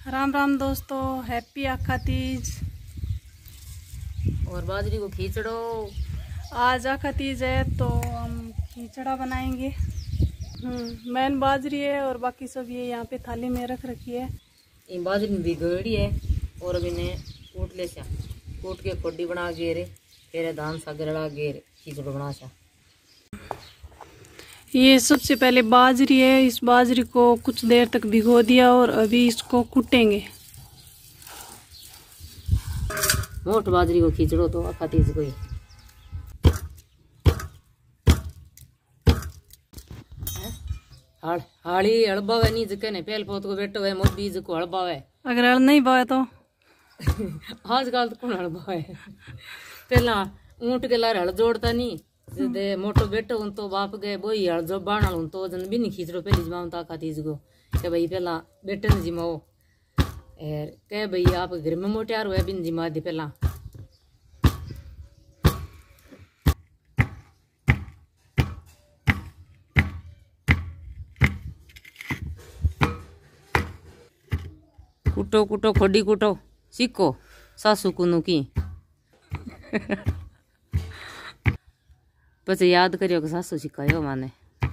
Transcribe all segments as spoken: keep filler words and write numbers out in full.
राम राम दोस्तों, हैप्पी आखा तीज। और बाजरी को खींचड़ो। आज आखा तीज है तो हम खींचड़ा बनाएंगे। हम्म मैन बाजरी है और बाकी सब ये यहाँ पे थाली में रख रखी है। ये बाजरी में भिगोड़ी है और अब इन्हें कूट ले सा कूट के खोडी बना गेरे फिर धान सा गरड़ा गेर खींचड़ो बना सा। ये सबसे पहले बाजरी है, इस बाजरी को कुछ देर तक भिगो दिया और अभी इसको कूटेंगे। मोट बाजरी को खींचड़ो तो आखा तीज कोई हाल हाली हड़बावे नहीं जके ने पहल पोत को बेटो है मोदी जी को हड़बावे। अगर हल नहीं बावे तो आजकल तो कौन हड़बावे। पहला ऊंट के लार हल जोड़ता नहीं दे मोटो बेटो हूं तो बाप गए बोई हल जो बाण हूं तो जन भी नहीं खींचड़ो पहली जमाऊं ता आखा तीज को के भाई पहला बेटे ने जिमाओ एर के भाई आप घर में मोटियार हुए बिन जिमा दी पहला। कुटो कुटो खोडी कुटो सीखो सासू कुनू की बस याद करियो कि सासू सिखायो माने।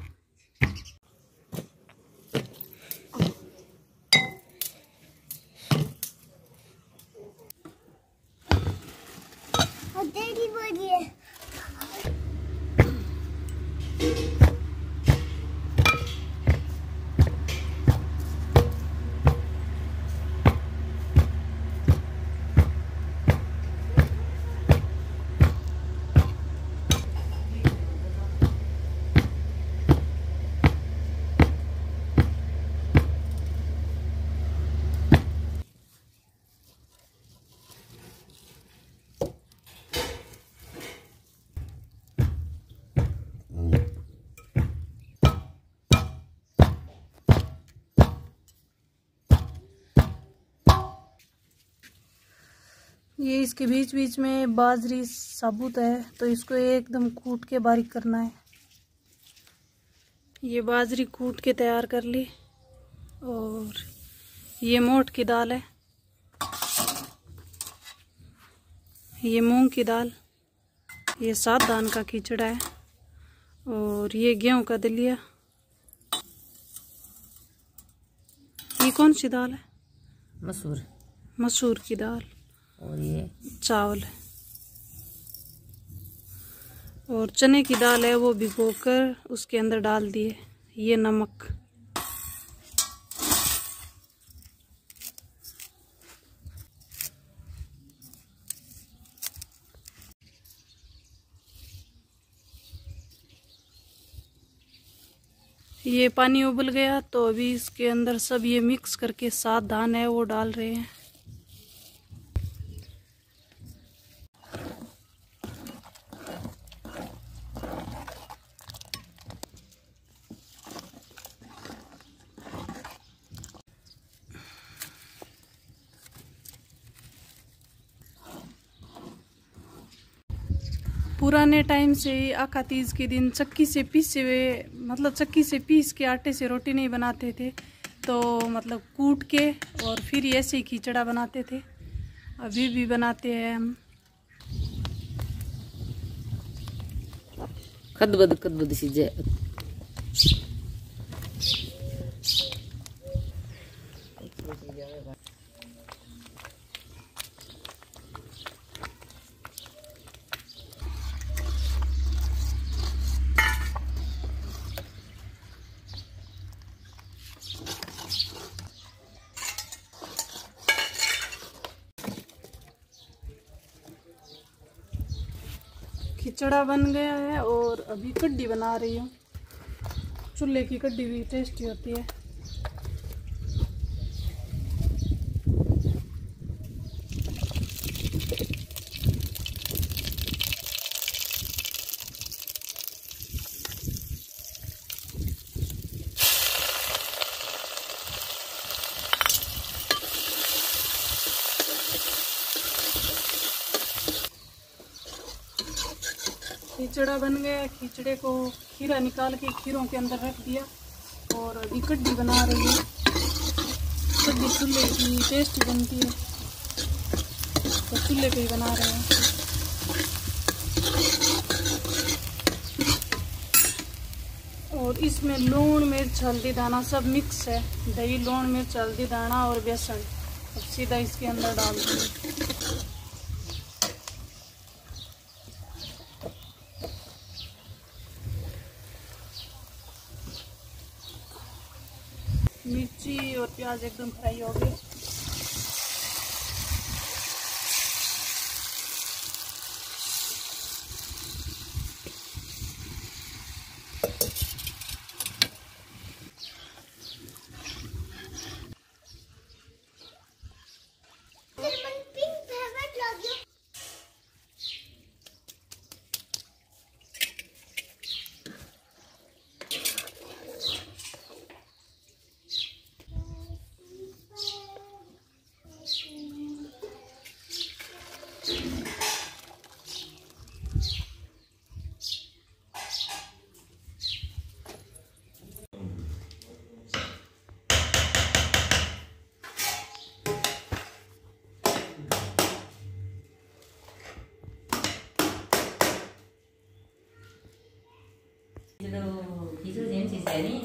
ये इसके बीच बीच में बाजरी साबुत है तो इसको एकदम कूट के बारीक करना है। ये बाजरी कूट के तैयार कर ली और ये मोठ की दाल है, ये मूंग की दाल, ये सात दान का खिचड़ा है और ये गेहूं का दलिया। ये कौन सी दाल है? मसूर मसूर की दाल। और ये चावल है और चने की दाल है वो भिगोकर उसके अंदर डाल दिए। ये नमक, ये पानी उबल गया तो अभी इसके अंदर सब ये मिक्स करके सात धान है वो डाल रहे हैं। पुराने टाइम से ही आखा तीज के दिन चक्की से पीसे हुए मतलब चक्की से पीस के आटे से रोटी नहीं बनाते थे तो मतलब कूट के और फिर ऐसे ही खिचड़ा बनाते थे। अभी भी बनाते हैं हम। खदबद खदबद सीजे खिचड़ा बन गया है और अभी कड्डी बना रही हूँ। चूल्हे की कड्डी भी टेस्टी होती है। खिचड़ा बन गया। खिचड़े को खीरा निकाल के खीरों के अंदर रख दिया और अभी कड्डी बना रही है। सब्जी चूल्हे की टेस्टी बनती है, तो चूल्हे पे ही बना रहे हैं। और इसमें लूण मिर्च हल्दी दाना सब मिक्स है, दही लूण मिर्च हल्दी दाना और बेसन। अब सीधा इसके अंदर डाल दूंगी। मिर्ची और प्याज एकदम फ्राई हो गए। 기술 재밌지 세니?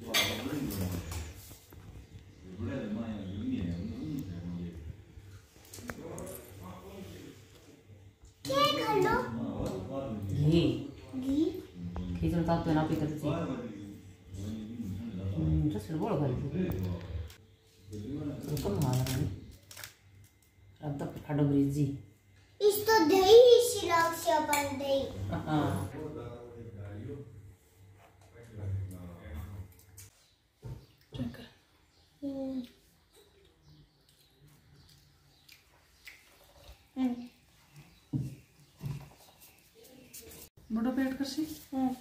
घी घी 좀 तापते ना पीते तो हम्म रसर बोल कर तो कम मारा नहीं अब तक खाड़ो ब्रिजी इस तो दही शिराक से अपन दही हां बड़ा पेट कर सी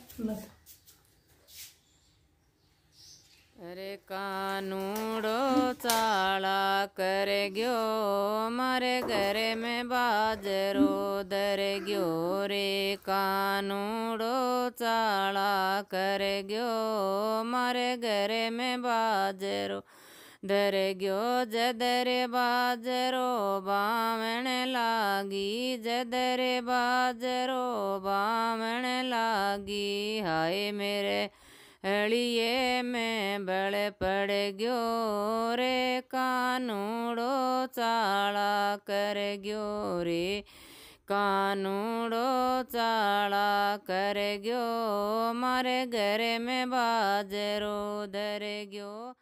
अरे कानूड़ो चाला कर गयो मारे घरे में बाजरो दर गयो रे कानूड़ो चाला कर गयो मारे घरे में बाजरो दर गयो जदरे बाजरो बामण लागी जदरे बाजरो बामण लागी हाय मेरे हलिए में बल पड़ गयो रे कानूड़ो चाला कर गयो रे कानूड़ो चाला कर गयो मारे घर में बाजरो दर गयो।